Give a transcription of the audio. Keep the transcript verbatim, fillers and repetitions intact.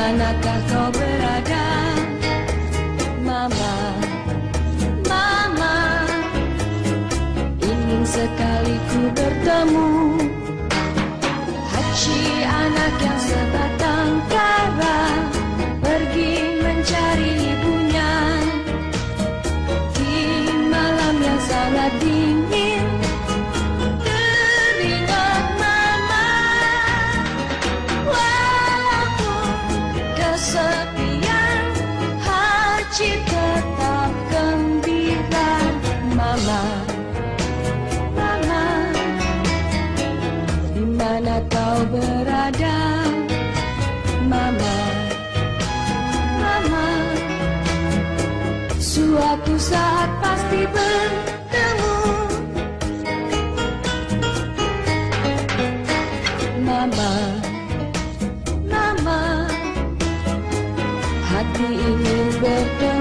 manakah kau berada, Mama, Mama? Ingin sekali ku bertemu. Hachi anak yang sebatang kara pergi mencari ibunya di malam yang sangat dingin. Teringat Mama, walaupun kesepian, Hachi tetap gembira. Mama, Mama, di mana kau berada, Mama, Mama? Suatu saat pasti bertemu, Mama, Mama. Hati ingin bertemu.